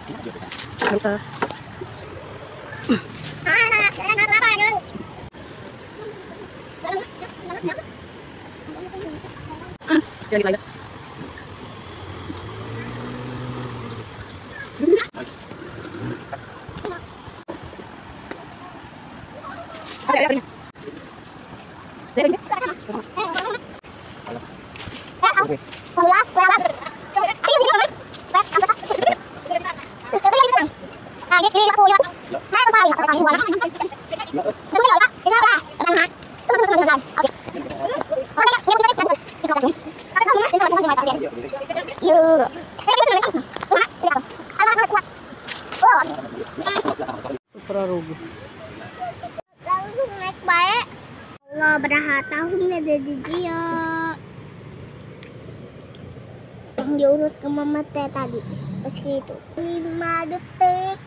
Bisa. Jangan gitu lagi. Prarugo. Langsung naik baik. Allah berapa tahun ada di dia. Yang diurut ke mama teh tadi. Pas itu 5 detik.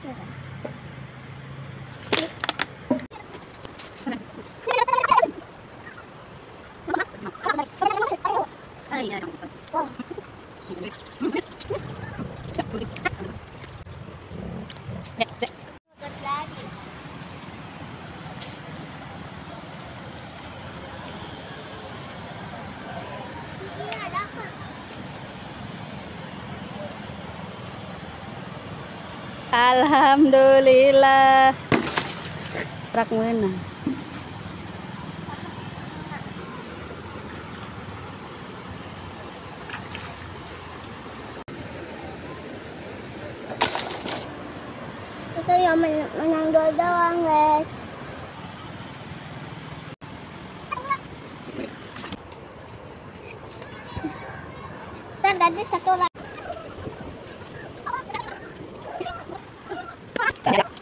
Alhamdulillah. Rak meunang. Kita yang menang dua doang, guys. Tadi satu lagi.